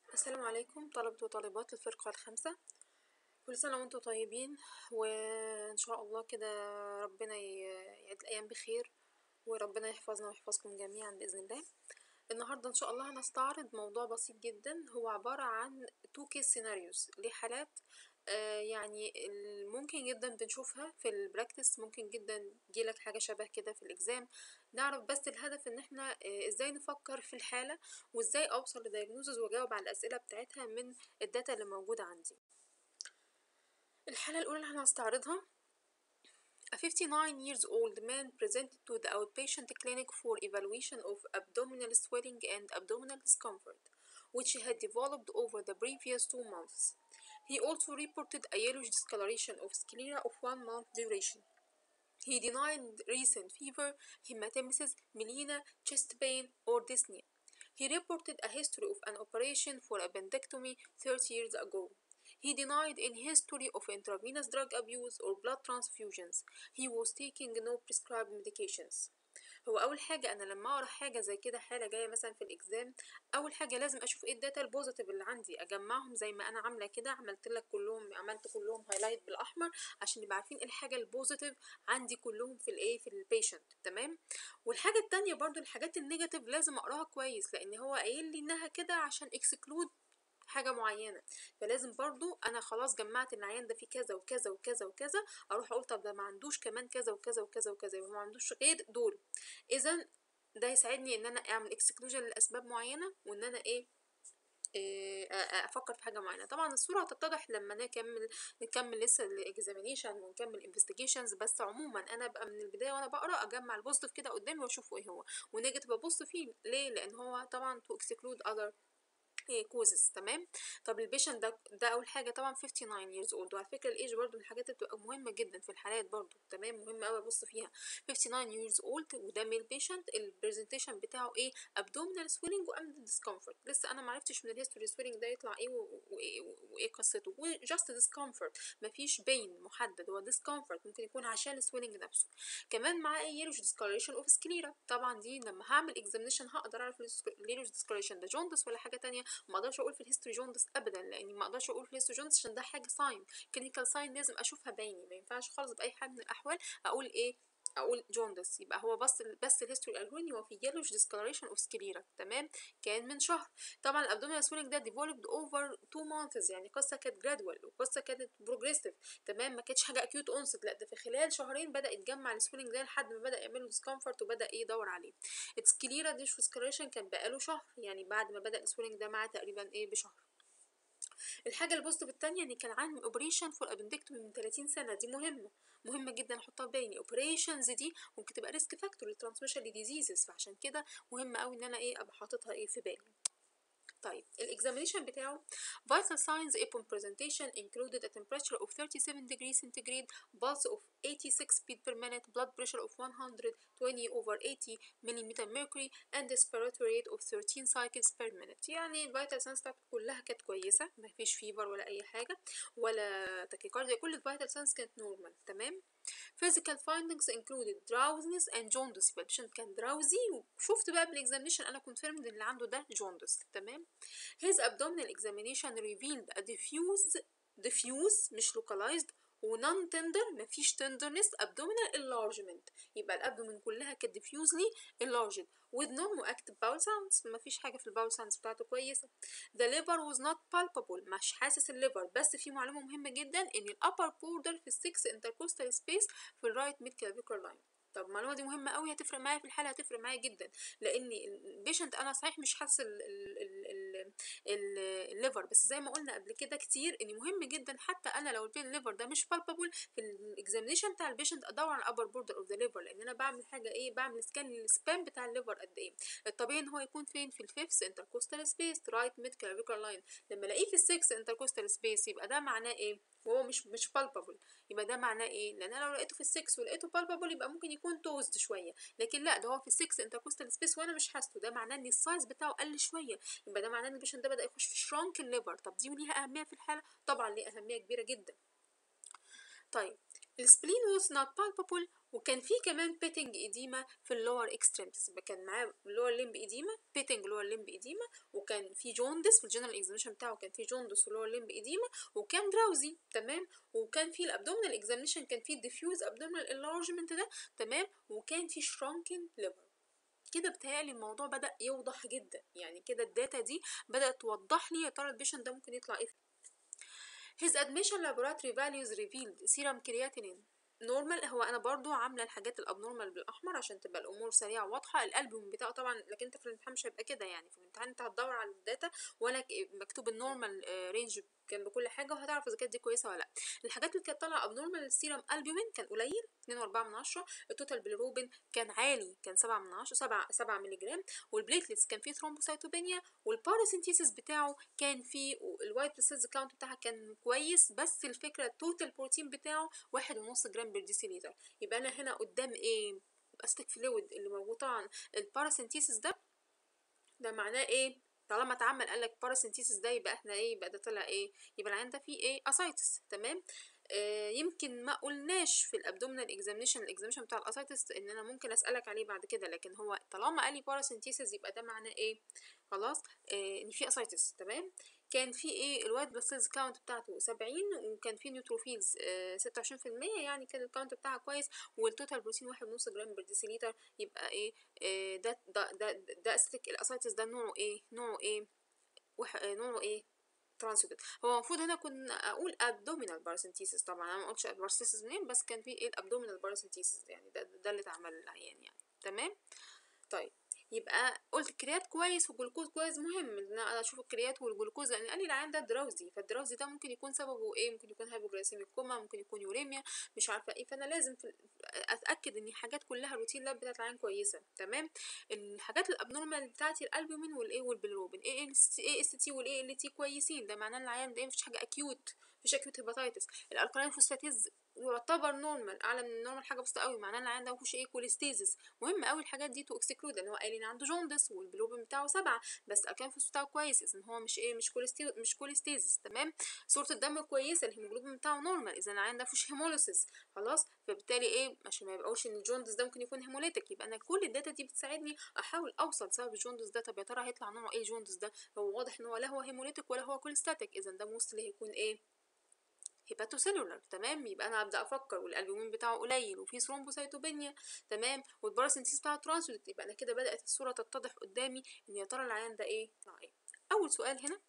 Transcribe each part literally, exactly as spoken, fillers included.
السلام عليكم طلبة وطالبات الفرقة الخامسة. كل سنة وانتم طيبين، وإن شاء الله كده ربنا يعيد الأيام بخير، وربنا يحفظنا ويحفظكم جميعا بإذن الله. النهاردة إن شاء الله هنستعرض موضوع بسيط جدا، هو عبارة عن two case scenarios لحالات آه يعني ممكن جدا بنشوفها في البراكتس، ممكن جدا يجيلك حاجة شبه كده في الإكزام. نعرف بس الهدف ان احنا آه ازاي نفكر في الحالة، وازاي اوصل لدايجنوزز واجاوب على الأسئلة بتاعتها من الداتا اللي موجودة عندي. الحالة الأولى اللي هنستعرضها: A fifty-nine years old man presented to the outpatient clinic for evaluation of abdominal swelling and abdominal discomfort, which had developed over the previous two months. He also reported a yellowish discoloration of sclera of one month duration. He denied recent fever, hematemesis, melena, chest pain, or dyspnea. He reported a history of an operation for appendectomy thirty years ago. He denied any history of intravenous drug abuse or blood transfusions. He was taking no prescribed medications. هو اول حاجه انا لما اقرا حاجه زي كده، حاله جايه مثلا في الاكزام، اول حاجه لازم اشوف ايه الداتا البوزيتيف اللي عندي، اجمعهم زي ما انا عامله كده، عملت لك كلهم عملت كلهم هايلايت بالاحمر عشان نبقى عارفين الحاجه البوزيتيف عندي كلهم في الايه في البيشنت. تمام. والحاجه التانية برضو الحاجات النيجاتيف لازم اقراها كويس، لان هو قايل لي انها كده عشان اكسكلود حاجة معينة، فلازم برضو انا خلاص جمعت العيان ده فيه كذا وكذا وكذا وكذا، اروح اقول طب ده ما عندوش كمان كذا وكذا وكذا وكذا، يبقى ما عندوش غير دول. اذا ده يساعدني ان انا اعمل اكسكلوجن لاسباب معينة، وان انا ايه إيه افكر في حاجه معينه. طبعا الصوره هتتضح لما نكمل نكمل لسه الاكزامينيشن ونكمل انفستيجيشنز، بس عموما انا ابقى من البدايه وانا بقرا اجمع البوزيتيف كده قدامي واشوفه ايه هو، ونيجاتيف ابص فيه ليه، لان هو طبعا تو اكسكلود اذر كوزز. تمام. طب البيشنت ده ده اول حاجه طبعا fifty-nine years old، وعلى فكره الايج برضو من الحاجات اللي بتبقى مهمه جدا في الحالات برضو. تمام، مهم قوي ابص فيها. fifty-nine years old وده ميل بيشنت، البرزنتيشن بتاعه ايه؟ abdominal swelling وامد discomfort. لسه انا ما عرفتش من الهيستوري swelling ده يطلع ايه وايه قصته، وجاست discomfort، مفيش بين محدد، هو discomfort ممكن يكون عشان السويلنج نفسه. كمان معاه yellowish discoloration of sclera. طبعا دي لما هعمل examination هقدر اعرف yellowish discoloration ده جوندس ولا حاجه تانية. ما اقدرش اقول في الهيستوري جوندس ابدا، لاني ما اقدرش اقول في الهيستوري جوندس عشان ده حاجه ساين، كلينيكال ساين لازم اشوفها بعيني، ما ينفعش خالص باي حال من الاحوال اقول ايه اقول جوندس. يبقى هو بس بس الهيستوري قالوني هو في yellowish discoloration of sclera. تمام، كان من شهر. طبعا الابدومينال سويلنج ده developed over two months، يعني قصه كانت جرادوال وقصه كانت بروجريسيف. تمام، ما كانتش حاجه اكيوت اونست، لا ده في خلال شهرين بدا يتجمع السويلنج ده لحد ما بدا يعمل له ديسكمفورت وبدا ايه يدور عليه. السكليرا دي discoloration كان بقاله شهر، يعني بعد ما بدا السويلنج ده معاه تقريبا ايه بشهر. الحاجه البوزيتيف الثانيه ان كان عامل اوبريشن فور ابندكتومي من ثلاثين سنه، دي مهمه مهمه جدا احطها في بالي. اوبريشنز دي ممكن تبقى ريسك فاكتور للترانسميشن لديزيزز، فعشان كده مهم قوي ان انا ايه ابقى حاططها ايه في بالي. طيب الاكزامينيشن بتاعه vital signs upon presentation included a temperature of thirty-seven degrees centigrade, pulse of eighty-six beats per minute, blood pressure of one hundred twenty over eighty millimeter mercury, and respiratory rate of thirteen cycles per minute. يعني الفيتال ساينز بتاعته كلها كانت كويسه، ما فيش فيفر ولا اي حاجه ولا تاكيكارديا، كل الفيتال ساينز كانت نورمال. تمام. physical findings included drowsiness and jaundice، يبقى البيشنت كان drowsy، وشفت بقى بالاكزامينيشن انا confirmed اللي عنده ده jaundice. تمام. his abdominal examination revealed a diffuse diffuse مش localized و non tender، مفيش tenderness abdominal enlargement، يبقى الابدومين كلها كانت diffusely enlarged with no active bowel sounds، مفيش حاجه في الباول sounds بتاعته كويسه. the liver was not palpable، مش حاسس الليفر، بس في معلومه مهمه جدا ان الابر border في السكس intercostal space في الرايت ميد clavicular line. طب المعلومه دي مهمه قوي، هتفرق معايا في الحاله، هتفرق معايا جدا، لان البيشنت انا صحيح مش حاسس الليفر، بس زي ما قلنا قبل كده كتير ان مهم جدا حتى انا لو الليفر ده مش بالبابل في الاكزامينيشن بتاع البيشنت ادور على الابر بوردر اوف ذا ليفر، لان انا بعمل حاجه ايه بعمل سكان للسبان بتاع الليفر قد ايه. الطبيعي ان هو يكون فين؟ في الفيفث انتركوستال سبيس رايت ميد كلافيكولار لاين. لما الاقيه في السكس انتركوستال سبيس يبقى ده معناه ايه؟ وهو مش مش بالبابل، يبقى ده معناه ايه؟ لان انا لو لقيته في السكس ولقيته بالبابل يبقى ممكن يكون توزد شويه، لكن لا ده هو في السكس انتركوستال سبيس وانا مش حاسه، ده معناه ان السايز بتاعه قل شويه، يبقى ده معناه ان البيشنت ده بدا يخش في شرانك الليفر. طب دي ليها اهميه في الحاله؟ طبعا ليها اهميه كبيره جدا. طيب السبلين was not palpable وكان في كمان بيتنج ايديما في اللور اكستريمتيز، كان معاه اللور ليمب ايديما، بيتنج لور ليمب ايديما، وكان في جوندس في الجنرال اكزامينشن بتاعه، كان في جوندس ولور ليمب ايديما، وكان دراوزي تمام. وكان في الابدومينال اكزامينشن كان في الديفيوز ابدومينال انلارجمنت ده تمام، وكان في شرانكن ليفر. كده بتهيألي الموضوع بدأ يوضح جدا، يعني كده الداتا دي بدأت توضح لي يا ترى البيشنت ده ممكن يطلع ايه. His admission laboratory values revealed serum creatinine نورمال. هو انا برضو عامله الحاجات الابنورمال بالاحمر عشان تبقى الامور سريعه وواضحه. الالبوم بتاعه طبعا، لكن انت في الامتحان مش هيبقى كده، يعني في الامتحان انت هتدور على الداتا وانا مكتوب النورمال رينج كان بكل حاجه، وهتعرف اذا كانت دي كويسه ولا لا. الحاجات اللي كانت طالعه ابنورمال، السيرم البومين كان قليل اتنين واربعة من عشرة، التوتال بيليروبين كان عالي كان سبعة من عشرة، سبعة سبعة مللي جرام، والبليتلتس كان فيه ثرومبوسايتوبينيا، والباراسينثيسيس بتاعه كان فيه، الوايت بلاد سيلز كاونت بتاعها كان كويس، بس الفكره التوتال بروتين بتاعه واحد ونص جرام بير ديسيليتر. يبقى انا هنا قدام ايه؟ استيك فلويد اللي موجود طبعا الباراسينثيسيس ده، ده معناه ايه؟ طالما اتعمل قال لك باراسينثيسيس ده يبقى احنا ايه؟ يبقى ده طلع ايه؟ يبقى العيان ده فيه ايه؟ اسايتس تمام. آه يمكن ما قلناش في الابدومينال اكزامينشن الاكزامينشن بتاع الاسايتس ان انا ممكن اسالك عليه بعد كده، لكن هو طالما قال لي باراسينثيسيس يبقى ده معناه ايه؟ خلاص آه ان في اسايتس تمام. كان في ايه؟ الوايت بلاد سيلز كاونت بتاعته سبعين، وكان في نيوتروفيلز آه ستة وعشرين في المية، يعني كان الكاونت بتاعها كويس، والتوتال بروتين واحد ونص جرام بر ديسيليتر. يبقى ايه؟ آه ده ده ده ده استيك الاسايتس ده نوعه ايه؟ نوعه ايه؟ وح... نوعه ايه؟ ترانسيتد. هو المفروض هنا كنا اقول ابدومينال باراسينثيسيس، طبعا انا ما قلتش باراسينثيسيس منين، بس كان في ايه؟ الابدومينال باراسينثيسيس، يعني ده ده اللي اتعمل للعيان يعني تمام. طيب يبقى قلت الكريات كويس والجلوكوز كويس، مهم ان انا اشوف الكريات والجلوكوز، لان قال لي العيان ده دراوزي، فالدراوزي ده ممكن يكون سببه ايه؟ ممكن يكون هايبوجلايسيميك كوما، ممكن يكون يوريميا، مش عارفه ايه. فانا لازم في اتاكد ان الحاجات كلها الروتين لاب بتاعت العيان كويسه تمام. الحاجات الابنورمال بتاعتي الالبومين والايه والبيلروبين، ايه ايه اس تي والايه ال تي كويسين، ده معناه ان العيان ده مفيش حاجه اكيوت، مفيش اكيوت هيباتايتس. الالكالين فوسفاتيز يعتبر نورمال، اعلى من النورمال حاجه بسيطه قوي، معناه ان العيان ده مفيهوش ايه؟ كوليستيزيس. مهم قوي الحاجات دي تو اكسكلود، لان هو قال ان عنده جوندس والبلوبين بتاعه سبعة، بس الكانفوس بتاعه كويس، اذا هو مش ايه؟ مش كوليستي مش كوليستيزيس تمام. صوره الدم كويسه، الهيموجلوبين بتاعه نورمال، اذا العيان ده مفيهوش هيموليسيس خلاص. فبالتالي ايه؟ عشان ما يبقاش ان الجوندس ده ممكن يكون هيموليتيك، يبقى انا كل الداتا دي بتساعدني احاول اوصل سبب الجوندس ده. طب يا ترى هيطلع نوعه ايه الجوندس ده؟ هو واضح ان هو لا هو هيموليتيك ولا هو كوليستاتيك، اذا ده موستلي هيكون ايه؟ هيباتوسيلولار تمام. يبقى انا ابدا افكر والالبومين بتاعه قليل وفي ثرومبوسايتوبينيا تمام، والباراسينثيس بتاعه ترانسلوت، يبقى انا كده بدات الصوره تتضح قدامي ان يا ترى العيان ده ايه؟ طلع ايه؟ اول سؤال هنا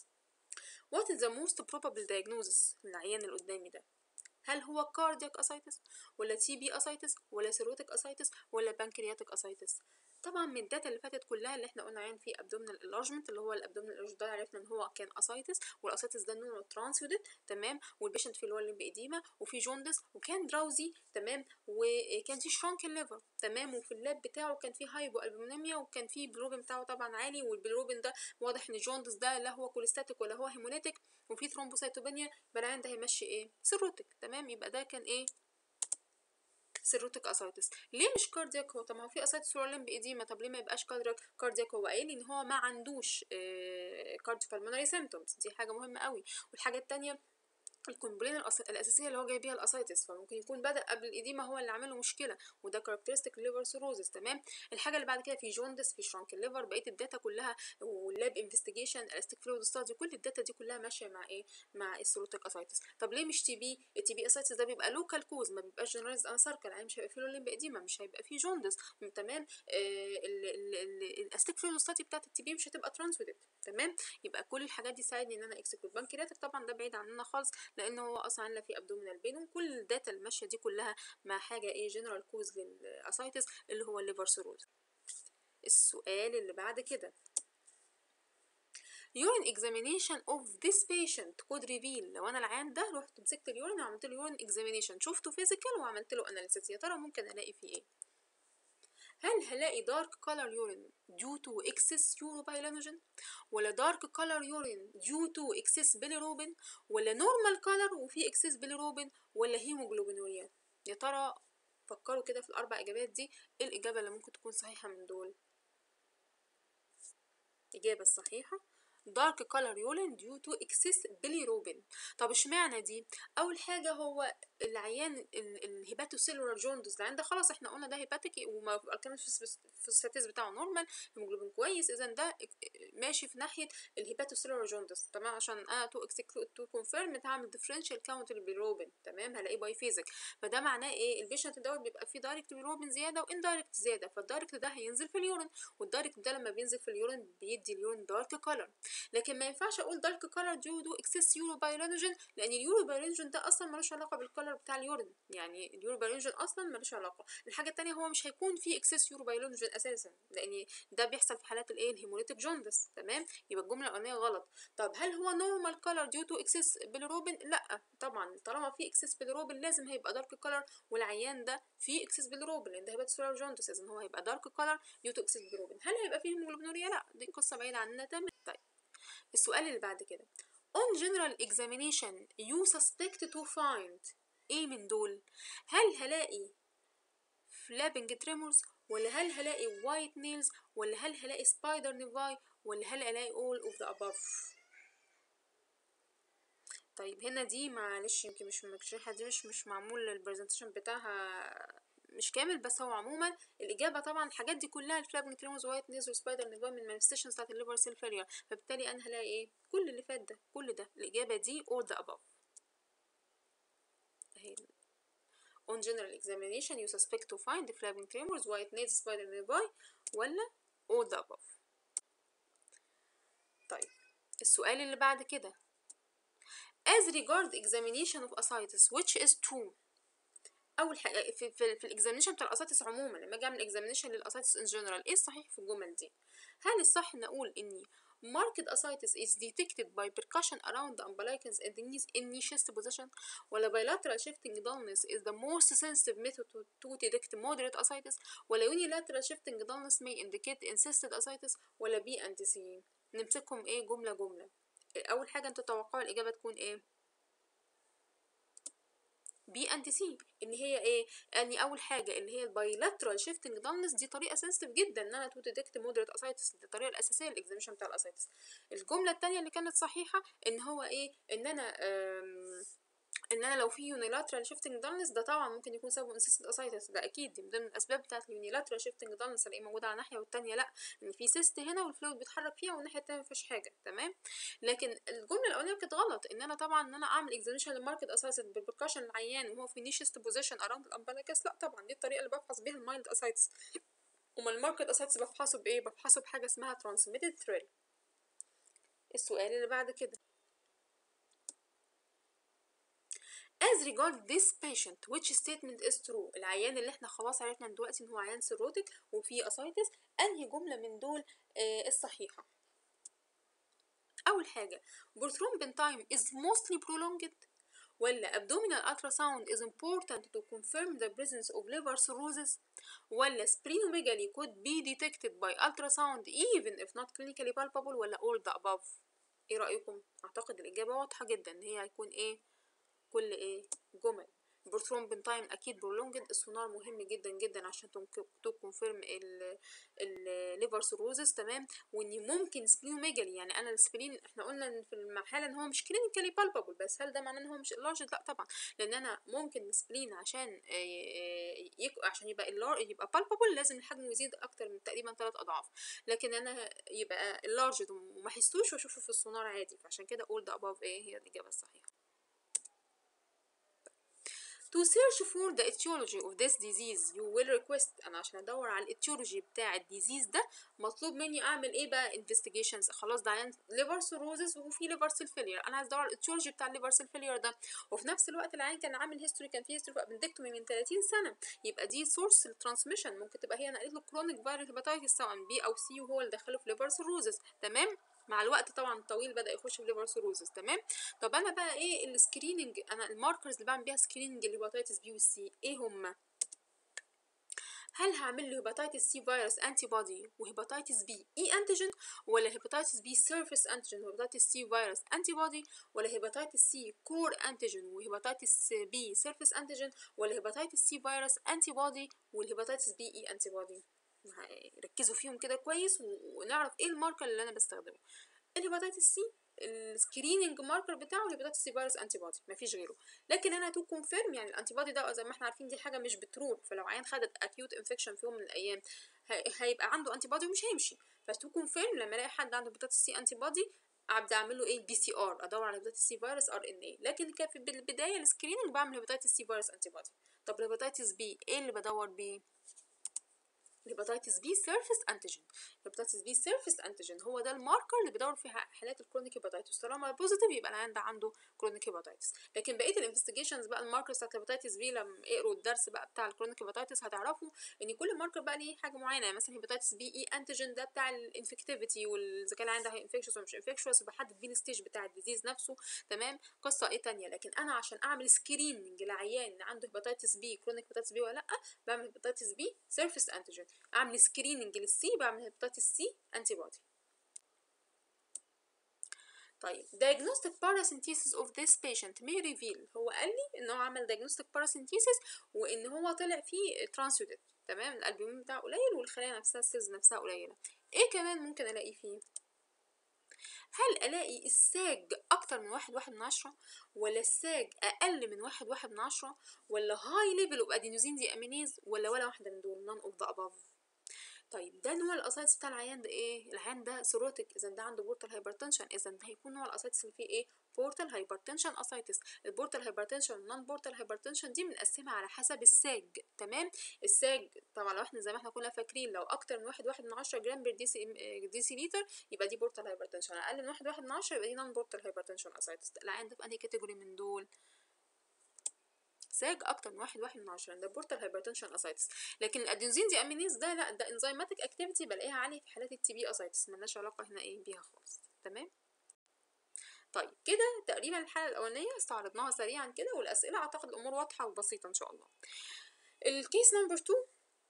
what is the most probable diagnosis للعيان اللي قدامي ده؟ هل هو كاردياك اسايتس ولا تي بي اسايتس ولا سيروتيك اسايتس ولا بانكرياتيك اسايتس؟ طبعا من الداتا اللي فاتت كلها اللي احنا قلنا عين فيه ابدومينال انلارجمنت، اللي هو الابدومينال انلارجمنت ده عرفنا ان هو كان اسايتس، والاسايتس ده نوعه ترانسيودت تمام، والبيشنت فيه اللي هو الليمب ايديما وفي جوندس وكان دراوزي تمام، وكان في شرانكن ليفر تمام، وفي اللاب بتاعه كان في هايبو البومينيميا، وكان في البيلروبين بتاعه طبعا عالي، والبيلروبين ده واضح ان الجوندس ده لا هو كوليستاتيك ولا هو هيموليتيك، وفي ثرومبوسايتوبينيا، يبقى العيان ده هيمشي ايه؟ سيروتيك تمام. يبقى ده كان ايه؟ سيروتيك اسايتس. ليه مش كاردياك؟ هو طب ما هو في اسايتس ليمب ايديما، طب ليه ما يبقاش كاردياك؟ كاردياك هو قايل ان هو ما عندوش كارديو بالمونري سيمبتومز، دي حاجه مهمه قوي. والحاجه الثانيه الكومبلين الاساسيه اللي هو جاي بيها الاسايتس، فممكن يكون بدا قبل الايديما هو اللي عامل له مشكله، وده كاركترستيك ليفر سيروزس تمام. الحاجه اللي بعد كده في جوندس، في شرانك الليفر، بقيه الداتا كلها واللاب انفستيجيشن الاستيك فلويد ستادي، كل الداتا دي كلها ماشيه مع ايه؟ مع السيروتيك اسايتس. طب ليه مش تي بي؟ التي بي اسايتس ده بيبقى لوكال كوز، ما بيبقاش جنرالايزد انساركل، يعني مش هيبقى فيه ليمب ايديما، مش هيبقى فيه جوندس تمام. الاستيك فلويد ستادي بتاعت التي بي مش هتبقى ترانسفيرد تمام. يبقى كل الحاجات دي تساعدني ان انا اكسكلود. بانكرياتيك طبعا ده بعيد عننا خالص، لان هو اصلا لا في ابدومينال بين، وكل الداتا الماشيه دي كلها مع حاجه ايه؟ جنرال كوز للاسايتس اللي هو الليفر سيروز. السؤال اللي بعد كده urine examination of this patient could reveal، لو انا العيان ده رحت مسكت اليورين وعملت له urine examination، شفته physical وعملت له analysis، يا ترى ممكن الاقي فيه ايه؟ هل هلاقي dark color urine due to excess urobilinogen، ولا dark color urine due to excess bilirubin، ولا normal color وفي excess bilirubin، ولا هيموجلوبينوريا؟ يا ترى فكروا كده في الاربع اجابات دي، ايه الاجابه اللي ممكن تكون صحيحه من دول؟ الاجابه الصحيحه dark color urine due to excess bilirubin. طب اشمعنى دي؟ اول حاجه هو العيان الهيباتوسيلولار جوندس العيان ده خلاص احنا قلنا ده هيباتيك والكلام في الستاتس بتاعه نورمال، هيموجلوبين كويس، اذا ده ماشي في ناحيه الهيباتوسيلولار جوندس تمام. عشان انا تو تو كونفيرم هعمل ديفرنشال كاونت للبيليروبين تمام، هلاقيه باي فيزيك. فده معناه ايه؟ البيشنت دوت بيبقى فيه دايركت بيليروبين زياده واندايركت زياده، فالدايركت ده هينزل في اليورين، والدايركت ده لما بينزل في اليورين بيدي اليورين دارك كولر. لكن ما ينفعش اقول دارك كولر ديو دو اكسس يوروبايلينوجين، لان اليوروبايلينوجين ده اصلا ملوش علاقه بالكولر بتاع اليورين، يعني اليوروبايلينوجين اصلا ملوش علاقه. الحاجه الثانيه هو مش هيكون فيه اكسس يوروبايلينوجين اساسا، لان ده بيحصل في حالات الايه الهيموليتيك جوندس تمام. يبقى الجمله الاولانيه غلط. طب هل هو نورمال كولر ديو تو اكسس بيليروبين؟ لا طبعا، طالما في اكسس بيليروبين لازم هيبقى دارك كولر، والعيان ده فيه اكسس بيليروبين لان ده هيبقى جوندس، اذا هو هيبقى دارك كولر ديو تو اكسس بيليروبين. هل هيبقى فيه هيموجلوبينوريا؟ لا، دي قصه بعيده عننا تمام. طيب السؤال اللي بعد كده on general examination you suspect to find ايه من دول؟ هل هلاقي flapping tremors، ولا هل هلاقي white nails، ولا هل هلاقي spider nevi، ولا هل هلاقي all of the above؟ طيب هنا دي معلش يمكن مش مكشوفة، دي مش مش معمول البرزنتيشن بتاعها مش كامل، بس هو عموما الاجابه طبعا الحاجات دي كلها الفلابنج تريموز وايت نيز وسبايدر نيفاي من المانيفستيشنز بتاعت الليفر سيل فيلير، فبالتالي انا هلاقي ايه؟ كل اللي فات ده، كل ده الاجابه دي all the above اهي. on general examination you suspect to find the flapping tremors white nails spider nevi ولا all the above. طيب السؤال اللي بعد كده as regard examination of ascites which is true. اول حاجه في في, في الاكزامينشن بتاع الاسايتس عموما، لما اجي اعمل اكزامينشن للاسايتس ان جنرال، ايه الصحيح في الجمل دي؟ هل الصح نقول اني marked ascites is detected by percussion around the umbilicus and the knees in knee chest position، ولا bilateral shifting dullness is the most sensitive method to, to detect moderate ascites، ولا unilateral shifting dullness may indicate insisted ascites، ولا B and C؟ نمسكهم ايه جمله جمله. اول حاجه انتوا تتوقعوا الاجابه تكون ايه؟ بي اند سي. ان هي ايه؟ اني اول حاجه اللي هي البايلاترال شيفتنج دالنس دي طريقه سنسيتيف جدا ان انا تو ديتكت مودريت اسايتس، دي الطريقه الاساسيه للاكزاميشن بتاع الاسايتس. الجمله الثانيه اللي كانت صحيحه ان هو ايه؟ ان انا ان انا لو في يونيلاترال شيفتنج دالنس ده طبعا ممكن يكون سبب انسيستد اسايتس، ده اكيد دي من ضمن الاسباب بتاعه اليونيلاترال شيفتنج دالنس اللي موجوده على ناحيه والثانيه لا، ان في سيست هنا والفلويد بيتحرك فيها والناحيه الثانيه ما فيش حاجه تمام. لكن الجمله الاولانيه كانت غلط، ان انا طبعا ان انا اعمل اكزامينشن للماركت اسايتس بالبركشن العيان وهو في نيشست بوزيشن اراوند الامبليكس، لا طبعا دي الطريقه اللي بفحص بيها المايلد اسايتس. امال الماركت اسايتس بفحصه بايه؟ بفحصه بحاجه اسمها ترانسميتد ثريل. السؤال اللي بعد كده as regard this patient which statement is true. العيان اللي احنا خلاص عرفنا دلوقتي ان هو عيان سيروتيك وفيه اسايتس، انهي جمله من دول آه الصحيحه؟ اول حاجه prothrombin time is mostly prolonged، ولا abdominal ultrasound is important to confirm the presence of liver cirrhosis، ولا splenomegaly could be detected by ultrasound even if not clinically palpable، ولا all the above؟ ايه رايكم؟ اعتقد الاجابه واضحه جدا ان هي هيكون ايه كل ايه جمل. البروثرومبين تايم اكيد برولونجد، السونار مهم جدا جدا عشان تو كونفيرم الليفر سيروزس تمام، وان ممكن سبلينوميجالي، يعني انا السبلين احنا قلنا في المرحله ان هو مش كلينيكالي بالبابل، بس هل ده معناه ان هو مش اللارج؟ لا طبعا، لان انا ممكن السبلين عشان يك... عشان يبقى اللارج يبقى بالبابل لازم الحجم يزيد اكتر من تقريبا ثلاث اضعاف، لكن انا يبقى اللارج وما احسوش واشوفه في السونار عادي، فعشان كده all the above ايه هي الاجابه الصحيحه. To search for the etiology of this disease you will request، انا عشان ادور على الاتيولوجي بتاع الديزيز ده مطلوب مني اعمل ايه بقى؟ investigations. خلاص ده عيان liver cirrhosis وفي liver cell failure، انا عايز ادور على الاتيولوجي بتاع الليفر سيل فيلير ده، وفي نفس الوقت العيان كان عامل هيستوري، كان في هيستوري ابندكتومي من ثلاثين سنه، يبقى دي سورس الترانسميشن، ممكن تبقى هي نقلت له كرونيك فيرال هيباتايتس سواء بي او سي وهو اللي دخله في liver cirrhosis تمام. مع الوقت طبعا الطويل بدا يخش في ليفر سيروزس تمام. طب انا بقى ايه السكريننج؟ انا الماركرز اللي بعمل بيها سكريننج للهيباتيتس بي والسي ايه هما؟ هل هعمل له هيباتيتس سي فيروس انتي بودي وهيباتيتس بي اي انتيجين، ولا هيباتيتس بي سيرفيس انتيجين وهيباتيتس سي فيروس انتي بودي، ولا هيباتيتس سي كور انتيجين وهيباتيتس بي سيرفيس انتيجين، ولا هيباتيتس سي فيروس انتي بودي والهيباتيتس بي اي انتي بودي؟ ركزوا فيهم كده كويس ونعرف ايه الماركر اللي انا بستخدمه. الهيباتيتس سي السكريننج ماركر بتاعه الهيباتيتس سي فيروس انتي بودي، مفيش غيره. لكن انا تو كونفيرم يعني الانتي بودي ده زي ما احنا عارفين دي حاجه مش بتروح، فلو عيان خدت اكيوت انفكشن في يوم من الايام هيبقى عنده انتي بودي ومش هيمشي. فتو كونفيرم لما الاقي حد عنده هيباتيتس سي انتي بودي ابدا اعمل له ايه بي سي ار، ادور على هيباتيتس سي فيروس ار ان اي. لكن كان في البدايه السكريننج بعمل هيباتيتس سي فيروس انتي بودي. طب الهيباتيتس بي ايه اللي بدور بيه؟ الهيباتيتس بي سيرفيس انتيجين. الهيباتيتس بي سيرفيس انتيجين هو ده الماركر اللي بدور في حالات الكرونيك هيباتيتس، طالما بوزيتيف يبقى العيان ده عنده كرونيك هيباتيتس. لكن بقيه الانفستيجيشنز بقى الماركرز بتاعت الهيباتيتس بي لما اقروا الدرس بقى بتاع الكرونيك هيباتيتس هتعرفوا ان كل ماركر بقى ليه حاجه معينه. يعني مثلا هيباتيتس بي اي انتيجين ده بتاع الانفكتيفيتي واذا كان العيان ده انفكشوس ولا مش انفكشوس، وبحدد بيه الستيج بتاع الديزيز نفسه. تمام، قصه ايه تانية. لكن انا عشان اعمل سكريننج لعيان عنده هيباتيتس بي كرونيك هيباتيتس بي ولا لا، بعمل هيباتيتس بي سيرفيس انتيجين. اعمل سكريننج للسي بعمل هيباتيتس سي انتي بودي. طيب diagnostic paracentesis of this patient may reveal، هو قال لي ان هو عمل diagnostic paracentesis وان هو طلع فيه ترانسيودت، تمام، الالبومين بتاعه قليل والخلايا نفسها السيلز نفسها قليله. ايه كمان ممكن الاقي فيه؟ هل الاقي الساج اكتر من واحد واحد من عشرة، ولا الساج اقل من واحد واحد من عشرة، ولا هاي ليفل اوف ادينوزين دي امينيز، ولا ولا واحده من دول none of the above؟ طيب ده نوع الاسايتس بتاع العيان ده ايه؟ العيان ده سيروتيك، اذا ده عنده بورتال هايبرتنشن، اذا ده هيكون نوع الاسايتس اللي فيه ايه؟ بورتال هايبرتنشن اسايتس. البورتال هايبرتنشن والنون بورتال هايبرتنشن دي بنقسمها على حسب الساج، تمام. الساج طبعا لو احنا زي ما احنا كنا فاكرين لو اكتر من واحد واحد من عشرة جرام بير ديسي لتر يبقى دي بورتال هايبرتنشن، اقل من واحد واحد من عشرة يبقى دي نون بورتال هايبرتنشن اسايتس. العيان ده في انهي كاتيجوري من دول؟ ساج اكتر من واحد واحد من عشرة ده بورتال هايبرتنشن اسايتس. لكن الادينوزين دي امينيز ده لا، ده انزيماتيك اكتيفيتي بلاقيها عاليه في حالات التي بي اسايتس، ملناش علاقه هنا ايه بيها خالص، تمام. طيب كده تقريبا الحاله الاولانيه استعرضناها سريعا كده، والاسئله اعتقد الامور واضحه وبسيطه ان شاء الله. الكيس نمبر اتنين،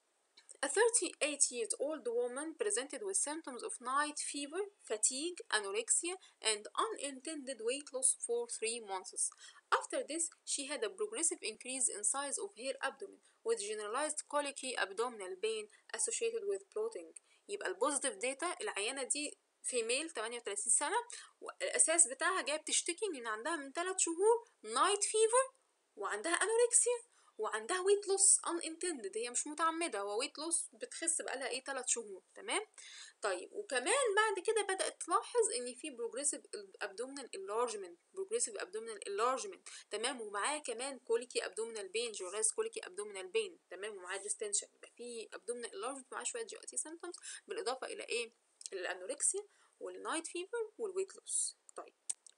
a thirty-eight years old woman presented with symptoms of night fever, fatigue, anorexia, and unintended weight loss for three months. After this, she had a progressive increase in size of her abdomen with generalized colicky abdominal pain associated with bloating. يبقى البوزيتيف داتا العيانة دي فيميل تمانية وتلاتين سنة، والأساس بتاعها جاية بتشتكي إن عندها من تلات شهور نايت فيفر، وعندها أنوركسيا، وعندها ويت لوس unintended، هي مش متعمده، هو ويت لوس بتخس بقالها ايه تلات شهور، تمام. طيب وكمان بعد كده بدات تلاحظ ان في بروجريسيف ابدومينال انلارجمنت، بروجريسيف ابدومينال انلارجمنت، تمام، ومعاه كمان كوليكي ابدومينال بين، جوراز كوليكي ابدومينال بين، تمام، ومعاه ديستنشن، يبقى في ابدومينال انلارجمنت ومعاه شويه جي اي تي سيمبتومز بالاضافه الى ايه؟ الانوركسيا والنايت فيفر والويت لوس. طيب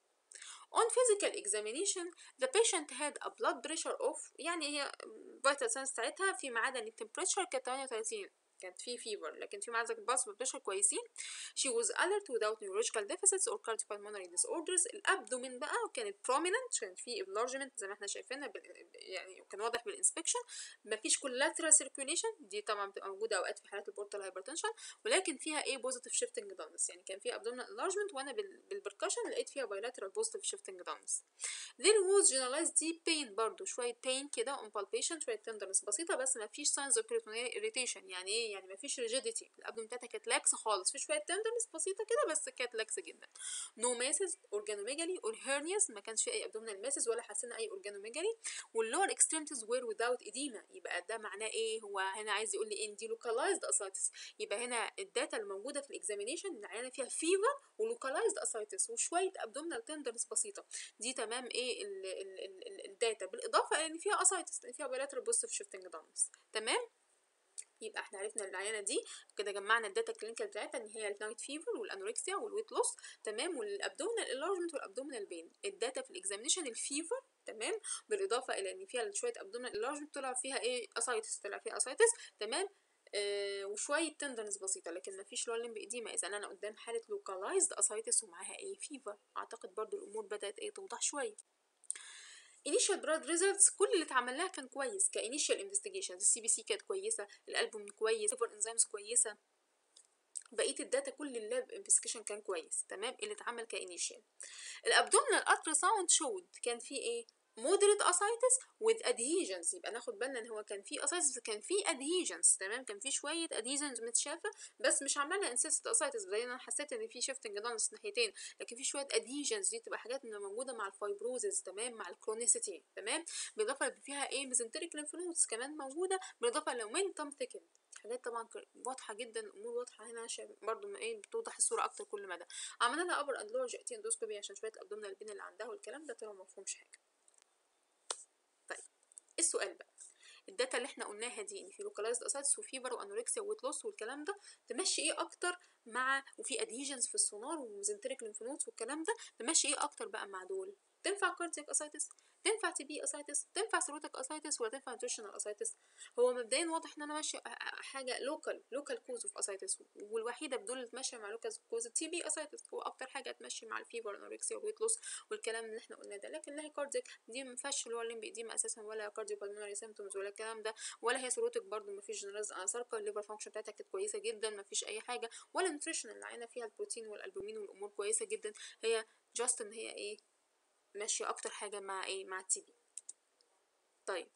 on physical examination the patient had a blood pressure of، يعني هي vital signs بتاعتها في معادن التمبريتشر كانت تمانية وتلاتين، كانت في فيفر لكن في معادن البلس والبريشر كويسين. she was alert without neurological deficits or cardiopulmonary disorders. الابدومين بقى كانت prominent، كان في enlargement زي ما احنا شايفينها يعني كان واضح بالانسبكشن. مفيش collateral circulation، دي طبعا بتبقى موجوده اوقات في حالات البورتال هايبرتنشن، ولكن فيها ايه بوزيتيف شيفتنج دانس، يعني كان فيها abdominal enlargement وانا بالبركشن لقيت فيها bilateral positive shifting dance. there was generalized deep pain، برضو شوية pain كده on palpation، شوية tenderness بسيطة، بس ما فيش signs of peritoneal irritation. يعني ايه؟ يعني ما فيش rigidity، الابدومين بتاعتها كانت لاكس خالص، في شوية tenderness بسيطة كده بس كانت لاكس جدا. no masses organomegaly or hernias، ما كانش في اي abdominal masses ولا حسينا اي organomegaly. والlower extremities were without edema، يبقى ده معناه ايه؟ هو هنا عايز يقول لي ان دي localized ascites، يبقى هنا الداتا الموجودة في الاكزامينيشن العيانة فيها fever ولوكالايزد اسايتس وشويه ابدومينال تندرنس بسيطه، دي تمام ايه ال ال ال الداتا، بالاضافه الى ان فيها اسايتس، فيها بايلاترال بوزيتيف شيفتنج دانس، تمام. يبقى احنا عرفنا العيانه دي كده، جمعنا الداتا الكلينيكال بتاعتها ان هي النايت فيفر والانوركسيا والويت لوس، تمام، والابدومينال انلارجمنت والابدومينال بين. الداتا في الاكزامينشن الفيفر، تمام، بالاضافه الى ان فيها شويه ابدومينال انلارجمنت طلع فيها ايه اسايتس، طلع فيها اسايتس، تمام، آه وشويه تندرنس بسيطه، لكن مفيش لو لمب اديما، اذا انا قدام حاله لوكالايزد اسايتس ومعاها ايه فيفر. اعتقد برضو الامور بدات ايه توضح شويه. initial blood results كل اللي اتعمل لها كان كويس كانيشال انفستيجيشنز، السي بي سي كانت كويسه، الالبوم كويس، ليفر انزيمز كويسه، بقيه الداتا كل اللاب انفستيجيشن كان كويس، تمام، اللي اتعمل كانيشال. الابدومينال الترا ساوند شود كان فيه ايه moderate ascites with adhesions. يبقى ناخد بالنا ان هو كان في ascites كان في adhesions، تمام، كان في شويه adhesions متشافه بس مش عماله insisted ascites، زي انا حسيت ان في shifting dance ناحيتين، لكن في شويه adhesions دي تبقى حاجات موجوده مع الفايبروزز، تمام، مع الكرونيسيتي، تمام، بالاضافه فيها ايه mesenteric lymph nodes كمان موجوده، بالاضافه لمومنتم thickened. حاجات طبعا واضحه جدا، الامور واضحه هنا عشان برضو ايه بتوضح الصوره اكتر كل مدى. عملنا لها ابر اند لور جي تي اندوسكوبي عشان شويه الابدومينال بين اللي عندها والكلام ده طلع ما مفهومش حاجه. طيب السؤال بقى، الداتا اللي احنا قلناها دي ان في لوكالايزد اسايتس وفيبر وانوركسيا وويت لوس والكلام ده تمشي ايه اكتر مع، وفي ادهيجنز في السونار وميزنتريك ليمف نودز والكلام ده، تمشي ايه اكتر بقى مع دول؟ تنفع كاردياك اسايتس، تنفع تي بي اسايتس، تنفع سيروتيك اسايتس، ولا تنفع نيوتريشنال اسايتس؟ هو مبدئيا واضح ان انا ماشيه حاجه لوكال لوكال كوز اوف اسايتس، والوحيده بدول اللي تمشي مع لوكال كوز تي بي اسايتس، هو اكتر حاجه تمشي مع الفيبر انوركسيا والويت لوس والكلام اللي احنا قلناه ده. لكن لا هي كاردياك دي ما فيهاش اللي هو الليمبي ايديما اساسا، ولا كارديو بالمونري سيمبتومز ولا الكلام ده، ولا هي سيروتك برضو ما فيش جنراز ساركا، الليفر فانكشن بتاعتها كانت كويسه جدا ما فيش اي حاجه، ولا نوتريشن اللي عينا فيها البروتين والالبومين والامور كويسه جدا، هي جاست ان هي ايه ماشيه اكتر حاجه مع ايه مع التي بي. طيب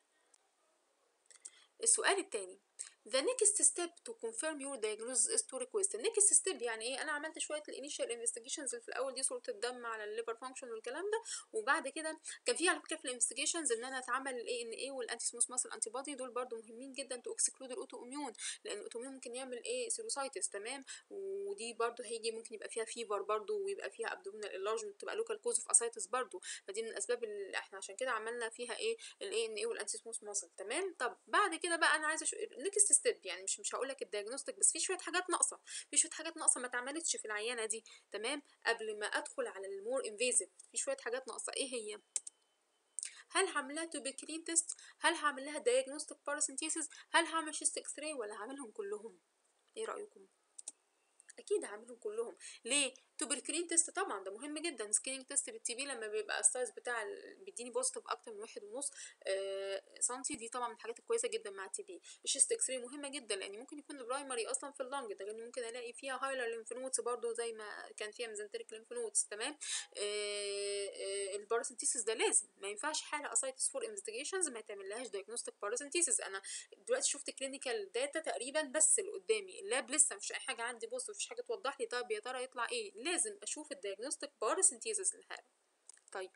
السؤال الثاني، the next step to confirm your diagnosis is to request. the next step يعني ايه؟ انا عملت شويه الانيشال انفستيجيشنز اللي في الاول دي، صوره الدم على الليفر فانكشن والكلام ده، وبعد كده كان في على فكره في الانفستيجيشنز ان انا اتعمل الاي ان اي والانتي سموث ماسل انتي بودي، دول برده مهمين جدا تو اكسكلود الاوتو اميون، لان الاوتو اميون ممكن يعمل ايه سيروسايتس، تمام، ودي برده هيجي ممكن يبقى فيها فيفر برده، ويبقى فيها ابدومينال انلارجمنت، تبقى لوكال كوز اوف اسايتس برده، فدي من الاسباب اللي احنا عشان كده عملنا فيها ايه الاي ان اي والانتي سموث ماسل، تمام. طب بعد كده بقى انا عايزه نيكست ستيب، يعني مش مش هقول لك الدياجنوستيك بس، في شويه حاجات ناقصه، في شويه حاجات ناقصه ما اتعملتش في العيانه دي، تمام، قبل ما ادخل على المور انفيزيف، في شويه حاجات ناقصه. ايه هي؟ هل هعمل لها توبيكلين تيست؟ هل هعمل لها دياجنوستيك باراسينثيسيس؟ هل هعمل شيست اكس راي؟ ولا هعملهم كلهم؟ ايه رايكم؟ اكيد هعملهم كلهم. ليه؟ توبركلين تيست طبعا ده مهم جدا، سكريننج تيست للتي بي لما بيبقى السايز بتاع بيديني بوزيتيف اكتر من واحد ونص آه سنتي، دي طبعا من الحاجات الكويسه جدا مع التي بي. الشيست اكس راي مهمه جدا لان ممكن يكون البرايمري اصلا في اللنج، ده غير ممكن الاقي فيها هايلر ليمف نودز برده زي ما كان فيها ميزنتريك ليمف نودز، تمام. آه آه الباراسينثيسيس ده لازم، ما ينفعش حاله اسايتس فور انفستيجيشنز ما يتعملهاش دايجنوستيك باراسينثيسيس. انا دلوقتي شفت كلينيكال داتا تقريبا بس اللي قدامي، اللاب لسه مفيش اي حاجه عندي، بص مفيش حاجه توضح لي طب يا ترى يطلع ايه، لازم اشوف الدياجنوستيك باراسينثيسيس للحاله. طيب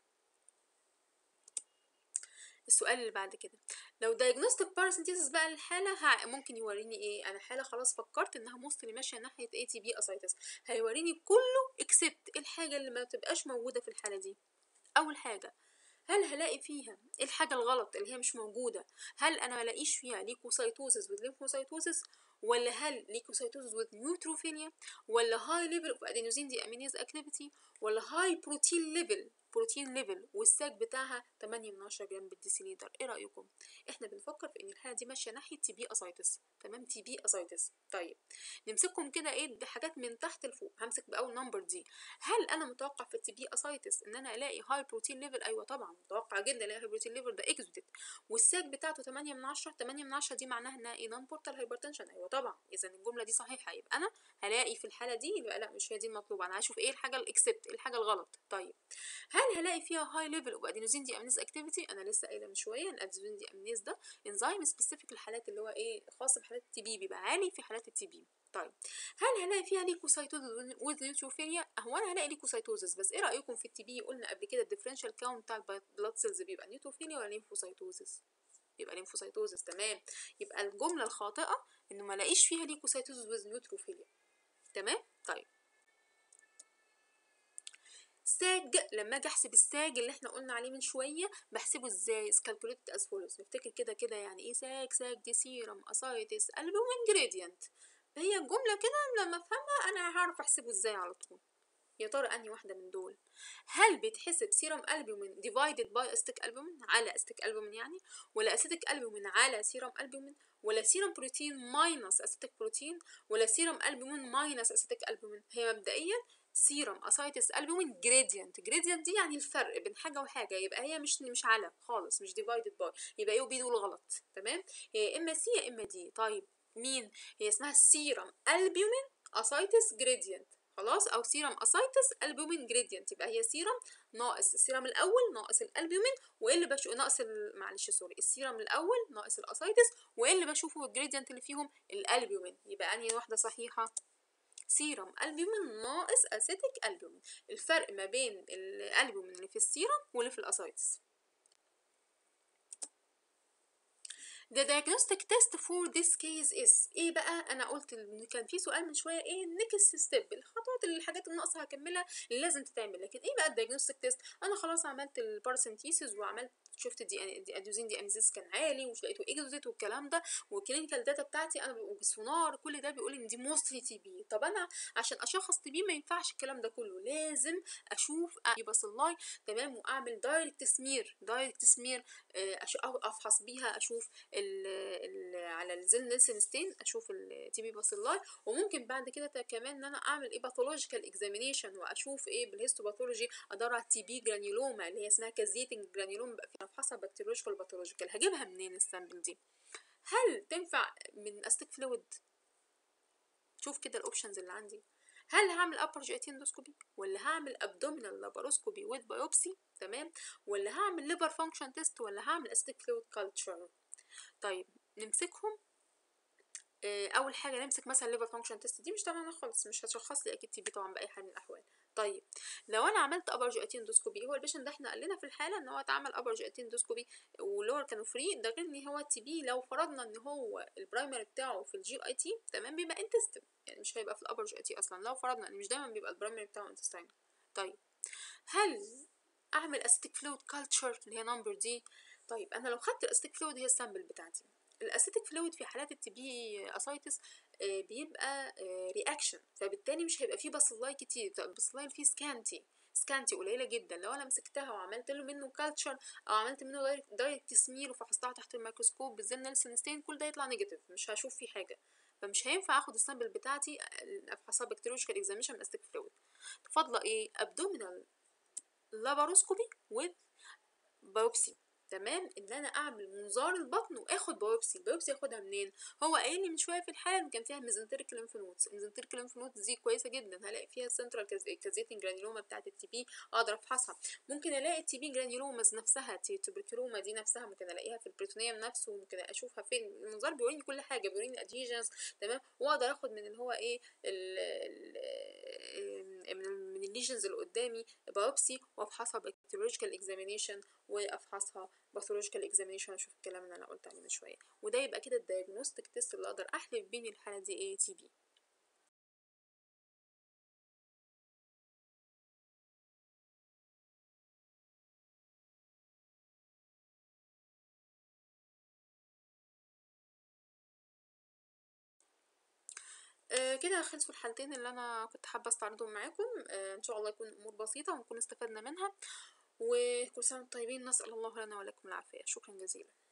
السؤال اللي بعد كده، لو دايجنوستيك باراسينثيسيس بقى للحاله ممكن يوريني ايه؟ انا حاله خلاص فكرت انها موستلي ماشيه ناحيه اي تي بي اسايتس، هيوريني كله اكسبت الحاجه اللي ما تبقاش موجوده في الحاله دي. اول حاجه، هل هلاقي فيها ايه الحاجه الغلط اللي هي مش موجوده؟ هل انا ملاقيش فيها ليكوسايتوزس with lymphocytosis، ولا هل ليكوسايتوزس with neutropenia، ولا high level of adenosine deaminase activity، ولا high protein level بروتين ليفل والساج بتاعها تمانية من عشرة جرام بالديسيليتر؟ ايه رايكم؟ احنا بنفكر في ان الحاله دي ماشيه ناحيه تي بي اسايتس، تمام، تي بي اسايتس. طيب نمسكهم كده ايه بحاجات من تحت لفوق، همسك باول نمبر دي، هل انا متوقع في التي بي اسايتس ان انا الاقي هاي بروتين ليفل؟ ايوه طبعا متوقع جدا الاقي هاي بروتين ليفل، ده اكزودت، والساج بتاعته تمانية من عشرة، تمانية من عشرة دي معناها انها ايه نون بورتال هايبرتنشن، ايوه طبعا، اذا الجمله دي صحيحه، يبقى انا هلاقي في الحاله دي، يبقى لا مش هي دي المطلوبه، انا هشوف ايه الحاجه الاكسبت، ايه الحاجه الغلط. طيب هل هلاقي فيها هاي ليفل اوف ادينوزين دي امينيز اكتيفيتي؟ انا لسه قايله من شويه الادينوزين دي امينيز ده انزيم سبيسيفيك الحالات اللي هو ايه خاص بحالات التي بي، بيبقى عالي في حالات التي بي. طيب هل هلاقي فيها ليكوسايتوزس وذ نيوتروفيليا؟ هو انا هلاقي ليكوسايتوزس بس، ايه رايكم في التي بي؟ قلنا قبل كده الديفرنشال كاونت بتاع البلاد سيلز بيبقى نيوتروفيليا ولا ليمفوسايتوزس؟ يبقى ليمفوسايتوزس، تمام. يبقى الجمله الخاطئه انه ما لاقيش فيها ليكوسايتوزس وذ نيوتروفيليا، تمام. طيب ساج، لما اجي احسب الساج اللي احنا قلنا عليه من شويه بحسبه ازاي؟ اسكالكوليت از فولوز، نفتكر كده كده يعني ايه ساج؟ ساج دي سيرم اسايتس البومين جريدينت، فهي الجمله كده لما افهمها انا هعرف احسبه ازاي على طول. يا ترى انهي واحده من دول؟ هل بيتحسب سيرم البومين ديفايدد باي استيك البومين على استيك البومين يعني، ولا اسيتيك البومين على سيرم البومين، ولا سيرم بروتين ماينس اسيتيك بروتين، ولا سيرم البومين ماينس اسيتيك البومين؟ هي مبدئيا سيرم اسايتس البومين جريدينت، جريدينت دي يعني الفرق بين حاجه وحاجه، يبقى هي مش مش على خالص، مش ديفايدد باي، يبقى ايه وبي دول غلط، تمام، هي يا اما سي يا اما دي. طيب مين هي؟ اسمها سيرم البومين اسايتس جريدينت، خلاص، او سيرم اسايتس البومين جريدينت، يبقى هي سيرم ناقص السيرم الاول ناقص الالبومين، وايه اللي بشوف ناقص ال... معلش سوري السيرم الاول ناقص الاسايتس، وايه اللي بشوفه الجريدينت اللي فيهم الالبومين. يبقى انهي واحده صحيحه؟ سيرم البومين ناقص اسيتيك البومين، الفرق ما بين الالبومين اللي في السيرم واللي في الاسايتس. The diagnostic test for this case is ايه بقى؟ انا قلت ان كان في سؤال من شويه ايه النكست ستيب، الخطوات الحاجات الناقصه هكملها اللي لازم تتعمل، لكن ايه بقى الديagnostic تيست؟ انا خلاص عملت الباراسينثيسيس وعملت شفت دي دي ادوزين دي اميزيس كان عالي ومش لقيته اكزوزيت والكلام ده، والكلينيكال داتا بتاعتي انا وبسونار كل ده بيقول ان دي موستلي تي بي. طب انا عشان اشخص تي بي ما ينفعش الكلام ده كله، لازم اشوف باسيلاي تمام، واعمل دايركت سمير دايركت سمير افحص بيها، اشوف ال ال على الزل نيلسون ستين اشوف التي بي باسيلاي، وممكن بعد كده كمان ان انا اعمل ايه باثولوجيكال اكزامينيشن واشوف ايه بالهيستوباثولوجي ادور على التي بي جرانيولوما اللي هي اسمها كازيتنج جرانيولوما، بقى فيها افحصها بكتيريولوجيكال وباثولوجيكال. هجيبها منين السامبل دي؟ هل تنفع من استيك فلويد؟ شوف كده الاوبشنز اللي عندي، هل هعمل ابر جي تي اندوسكوبي، ولا هعمل ابدومينال لاباروسكوبي ويز بايوبسي تمام، ولا هعمل ليفر فانكشن تيست، ولا هعمل استيك فلويد كلتشر؟ طيب نمسكهم. اول حاجه نمسك مثلا ليفر فانكشن تيست، دي مش تمام خالص، مش هتشخص لي اكيد تي بي طبعا باي حال من الاحوال. طيب لو انا عملت ابر جي تي اندوسكوبي، هو البيشنت ده احنا قال لنا في الحاله ان هو اتعمل ابر جي تي اندوسكوبي واللور كانوا فري، ده غير ان هو التي بي لو فرضنا ان هو البرايمري بتاعه في الجي اي تي تمام بيبقى انتستين، يعني مش هيبقى في الابر جي تي اصلا، لو فرضنا ان مش دايما بيبقى البرايمري بتاعه انتستين. طيب هل اعمل استيك فلويد كلتشر اللي هي نمبر دي؟ طيب انا لو خدت الاستيك فلويد هي السامبل بتاعتي، الاسيتيك فلويد في حالات التي بي اسايتس بيبقى رياكشن، فبالتالي مش هيبقى فيه باسيلاي كتير، الباسيلاي فيه سكانتي سكانتي قليله جدا. لو انا مسكتها وعملت له منه كلتشر او عملت منه دايركت سمير وفحصتها تحت الميكروسكوب بالزل نيلسون ستين، كل ده يطلع نيجاتيف، مش هشوف فيه حاجه، فمش هينفع اخد السامبل بتاعتي افحصها بكتيريولوجيكال اكزاميشن من استيك فلويد. فاضله ايه؟ ابدومينال لاباروسكوبي with بايوبسي تمام، ان انا اعمل منظار البطن واخد بايوبسي. البايوبسي اخدها منين؟ هو قايل لي من شويه في الحاله ان كان فيها ميزنتريك ليمف نودز، الميزنتريك ليمف نودز دي كويسه جدا، هلاقي فيها السنترال كازيتنج جرانيولوما بتاعه التي بي اقدر افحصها، ممكن الاقي التي بي جرانيولوماز نفسها تيوبركلوما دي نفسها ممكن الاقيها في البريتونيوم نفسه، ممكن اشوفها فين، المنظار بيوريني كل حاجه، بيوريني الادهيجنز تمام، واقدر اخد من اللي هو ايه ال ال من الليجنز اللي قدامي بايوبسي وافحصها بكتيريولوجيكال اكزامينيشن وافحصها باثولوجيكال اكزامينيشن اشوف الكلام اللي انا قلت عليه من شويه، وده يبقى كده الدايجنوستيك تيست اللي اقدر احلف بين الحاله دي ايه تي بي. آه كده خلصوا الحالتين اللي انا كنت حابه استعرضهم معاكم، آه ان شاء الله يكون امور بسيطه ونكون استفدنا منها، وكل سنه وانتم طيبين، نسال الله لنا ولكم العافيه. شكرا جزيلا.